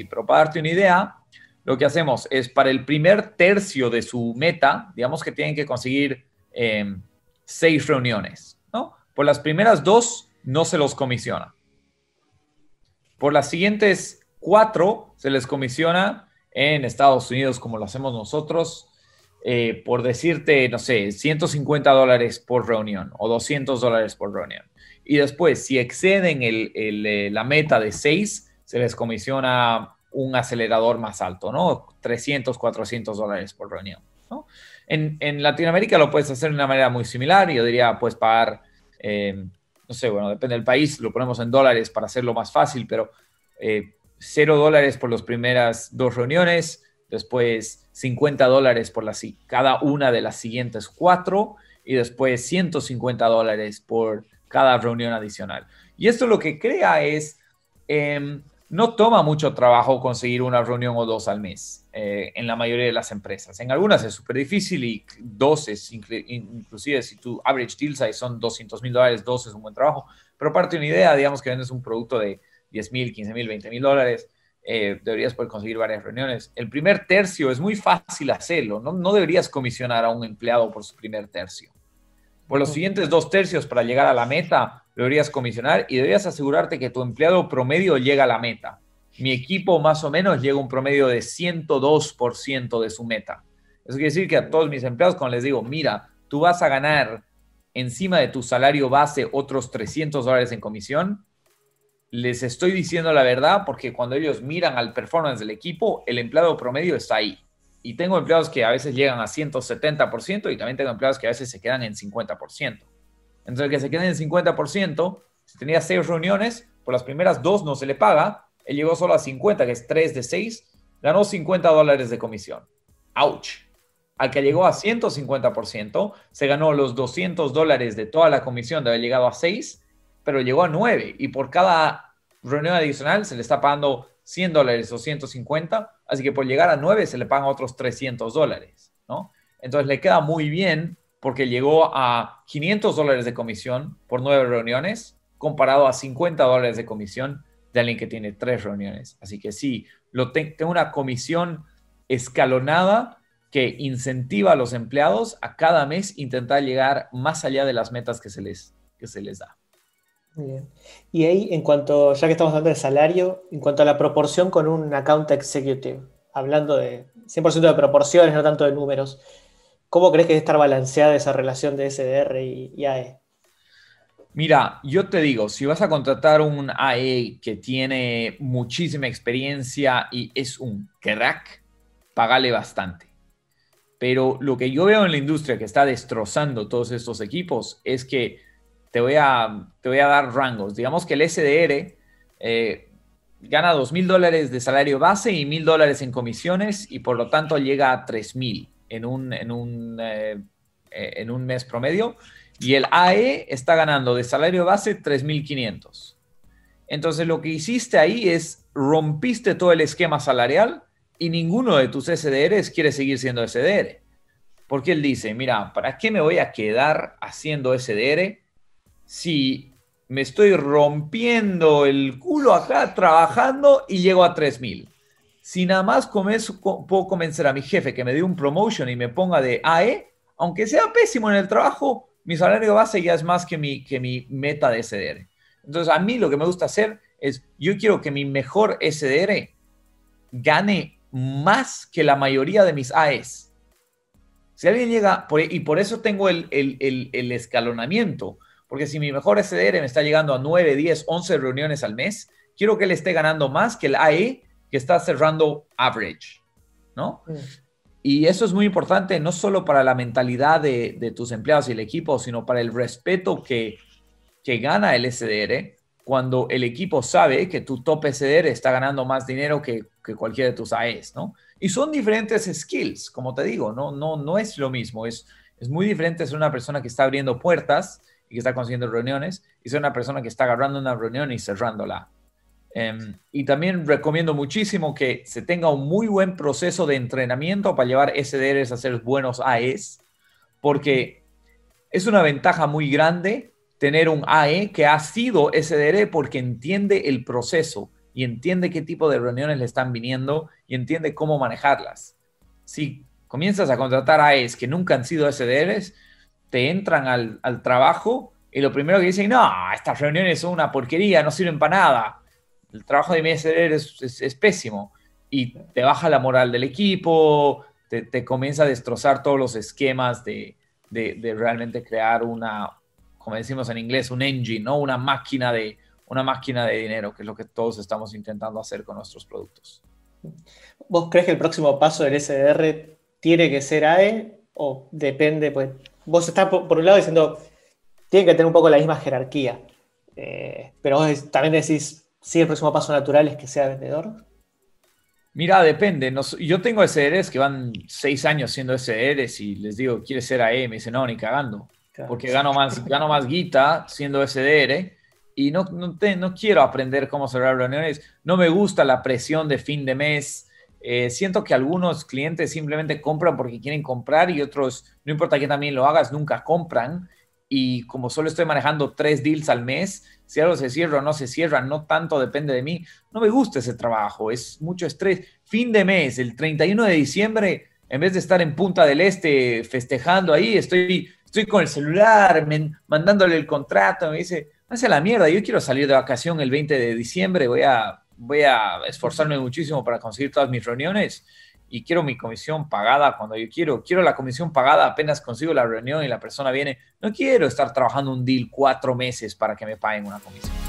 Pero para darte una idea, lo que hacemos es para el primer tercio de su meta, digamos que tienen que conseguir 6 reuniones, ¿no? Por las primeras 2 no se los comisiona. Por las siguientes 4 se les comisiona en Estados Unidos, como lo hacemos nosotros, por decirte, no sé, $150 por reunión o $200 por reunión. Y después, si exceden la meta de 6, se les comisiona un acelerador más alto, ¿no? $300, $400 por reunión, ¿no? En Latinoamérica lo puedes hacer de una manera muy similar. Yo diría, puedes pagar, no sé, bueno, depende del país, lo ponemos en dólares para hacerlo más fácil, pero $0 por las primeras 2 reuniones, después $50 por cada una de las siguientes 4 y después $150 por cada reunión adicional. Y esto lo que crea es, no toma mucho trabajo conseguir una reunión o 2 al mes en la mayoría de las empresas. En algunas es súper difícil y 2 es, inclusive si tu average deal size son $200,000, 2 es un buen trabajo. Pero parte de una idea, digamos que vendes un producto de $10,000, $15,000, $20,000, deberías poder conseguir varias reuniones. El primer tercio es muy fácil hacerlo. No deberías comisionar a un empleado por su primer tercio. Por los siguientes 2 tercios para llegar a la meta, deberías comisionar y deberías asegurarte que tu empleado promedio llega a la meta. Mi equipo más o menos llega a un promedio de 102% de su meta. Eso quiere decir que a todos mis empleados, cuando les digo, mira, tú vas a ganar encima de tu salario base otros $300 en comisión, les estoy diciendo la verdad porque cuando ellos miran al performance del equipo, el empleado promedio está ahí. Y tengo empleados que a veces llegan a 170% y también tengo empleados que a veces se quedan en 50%. Entonces, el que se queden en 50%, si tenía 6 reuniones, por las primeras 2 no se le paga, él llegó solo a 50, que es 3 de 6, ganó $50 de comisión. ¡Auch! Al que llegó a 150%, se ganó los $200 de toda la comisión de haber llegado a 6, pero llegó a 9 y por cada reunión adicional se le está pagando $100 o 150, así que por llegar a 9 se le pagan otros $300, ¿no? Entonces le queda muy bien porque llegó a $500 de comisión por 9 reuniones, comparado a $50 de comisión de alguien que tiene 3 reuniones. Así que sí, tengo una comisión escalonada que incentiva a los empleados a cada mes intentar llegar más allá de las metas que se les da. Muy bien. Y ahí, en cuanto, ya que estamos hablando de salario, en cuanto a la proporción con un account executive, hablando de 100% de proporciones, no tanto de números, ¿cómo crees que debe estar balanceada esa relación de SDR y AE? Mira, yo te digo, si vas a contratar un AE que tiene muchísima experiencia y es un crack, pagale bastante. Pero lo que yo veo en la industria que está destrozando todos estos equipos es que te voy a dar rangos. Digamos que el SDR gana $2,000 de salario base y $1,000 en comisiones y por lo tanto llega a 3,000 en un mes promedio. Y el AE está ganando de salario base 3,500. Entonces lo que hiciste ahí es rompiste todo el esquema salarial y ninguno de tus SDRs quiere seguir siendo SDR. Porque él dice, mira, ¿para qué me voy a quedar haciendo SDR si me estoy rompiendo el culo acá trabajando y llego a 3,000? Si nada más puedo convencer a mi jefe que me dé un promotion y me ponga de AE, aunque sea pésimo en el trabajo, mi salario base ya es más que mi meta de SDR. Entonces, a mí lo que me gusta hacer es, yo quiero que mi mejor SDR gane más que la mayoría de mis AEs. Si alguien llega, y por eso tengo el escalonamiento, porque si mi mejor SDR me está llegando a 9, 10, 11 reuniones al mes, quiero que él esté ganando más que el AE que está cerrando average, ¿no? Y eso es muy importante, no solo para la mentalidad de tus empleados y el equipo, sino para el respeto que gana el SDR cuando el equipo sabe que tu top SDR está ganando más dinero que cualquiera de tus AEs, ¿no? Y son diferentes skills, como te digo, no es lo mismo. Es muy diferente ser una persona que está abriendo puertas y que está consiguiendo reuniones y ser una persona que está agarrando una reunión y cerrándola. Y también recomiendo muchísimo que se tenga un muy buen proceso de entrenamiento para llevar SDRs a ser buenos AEs, porque es una ventaja muy grande tener un AE que ha sido SDR porque entiende el proceso, y entiende qué tipo de reuniones le están viniendo y entiende cómo manejarlas. Si comienzas a contratar AEs que nunca han sido SDRs, te entran al trabajo y lo primero que dicen, no, estas reuniones son una porquería, no sirven para nada. El trabajo de mi SDR es pésimo y te baja la moral del equipo, te comienza a destrozar todos los esquemas de realmente crear una, como decimos en inglés, un engine, ¿no? Una máquina de dinero, que es lo que todos estamos intentando hacer con nuestros productos. ¿Vos crees que el próximo paso del SDR tiene que ser AE o depende? Pues vos estás por un lado diciendo, tiene que tener un poco la misma jerarquía, pero vos también decís, sí, el próximo paso natural es que sea vendedor. Mira, depende. Yo tengo SDRs que van 6 años siendo SDRs y les digo, ¿quieres ser AE? Me dicen, no, ni cagando. Claro. Porque gano más guita siendo SDR y no quiero aprender cómo cerrar reuniones. No me gusta la presión de fin de mes. Siento que algunos clientes simplemente compran porque quieren comprar y otros, no importa que también lo hagas, nunca compran. Y como solo estoy manejando 3 deals al mes, si algo se cierra o no se cierra, no tanto depende de mí. No me gusta ese trabajo, es mucho estrés. Fin de mes, el 31 de diciembre, en vez de estar en Punta del Este festejando ahí, estoy con el celular, mandándole el contrato. Me dice, hace la mierda, yo quiero salir de vacación el 20 de diciembre, voy a esforzarme muchísimo para conseguir todas mis reuniones y quiero mi comisión pagada cuando yo quiero. Quiero la comisión pagada apenas consigo la reunión y la persona viene. No quiero estar trabajando un deal 4 meses para que me paguen una comisión.